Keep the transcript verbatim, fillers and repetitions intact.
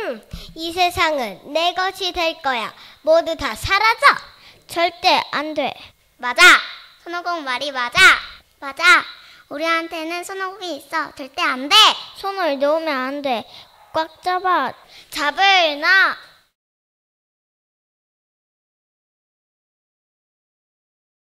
흠, 이 세상은 내 것이 될 거야. 모두 다 사라져. 절대 안 돼. 맞아. 손오공 말이 맞아. 맞아. 우리한테는 손오공이 있어. 절대 안 돼. 손을 놓으면 안 돼. 꽉 잡아. 잡을 나.